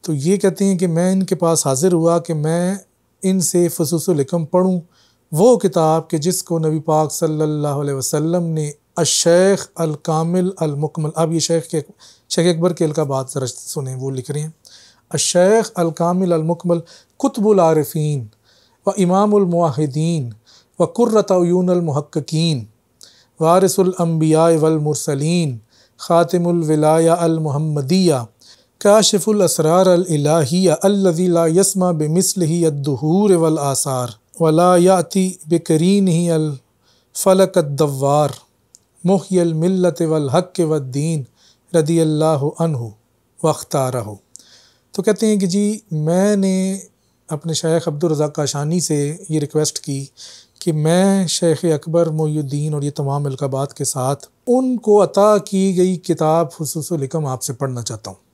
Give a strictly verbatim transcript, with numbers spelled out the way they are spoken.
तो ये कहते हैं कि मैं इनके पास हाजिर हुआ कि मैं इनसे फसूसुल हिकम पढ़ूँ, वो किताब कि जिसको नबी पाक सल्लल्लाहु अलैहि वसल्लम ने अश-शेख अल-कामिल अल-मुकम्मल, अब ये शेख के शेख अकबर के अलकाबात ज़रा सुने, वो लिख रहे हैं अश-शेख अल-कामिल अल-मुकम्मल कुतुबुल आरिफीन व इमामुल मुवहिदीन व कुर्रतु अयूनुल मुहक्किकीन वारिसुल अंबिया वल मुरसलीन खातिमुल विलाया अल मुहम्मदिया काशिफुल असरार अल इलाहिया अल्लज़ी ला यस्मा बिमिस्लिही अद्दुहूर वल आसार वला याति बिकरीनिही अल फलक अद्दव्वार मुहयिल मिल्लत वल हक़ वद्दीन रदियल्लाहु अन्हु वख्तारहु। तो कहते हैं कि जी मैंने अपने शेख अब्दुल रज़ाक काशानी से ये रिक्वेस्ट की कि मैं शेख अकबर मोइनुद्दीन और ये तमाम अलकाबात के साथ उनको अता की गई किताब फसूसुल हिकम आपसे पढ़ना चाहता हूँ।